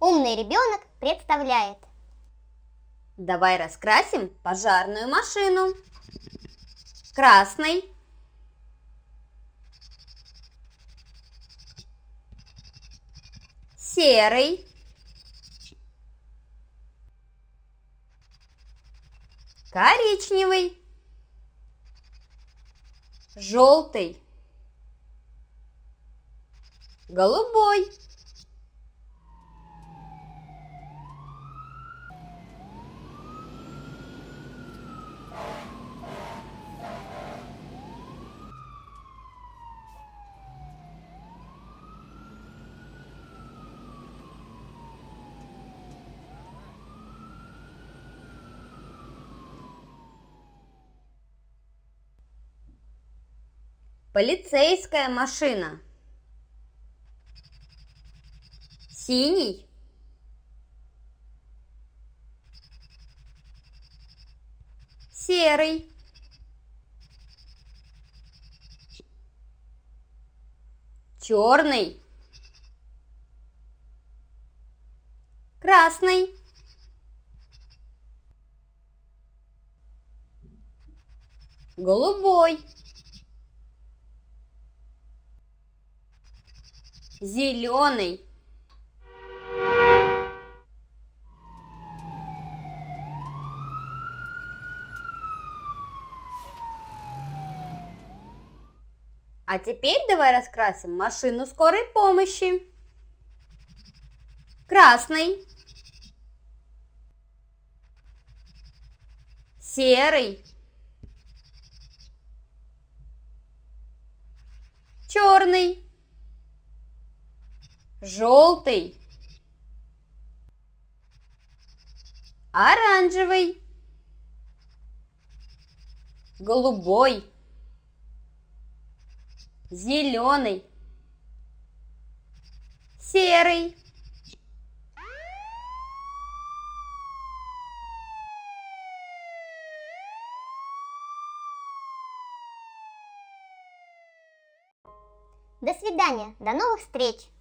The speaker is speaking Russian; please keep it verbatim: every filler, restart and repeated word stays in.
Умный ребенок представляет. Давай раскрасим пожарную машину. Красный, серый, коричневый, желтый, голубой, полицейская машина. Синий, серый, черный, красный, голубой, зеленый, а теперь давай раскрасим машину скорой помощи. Красный, серый, черный, желтый, оранжевый, голубой, зеленый, серый. До свидания, до новых встреч!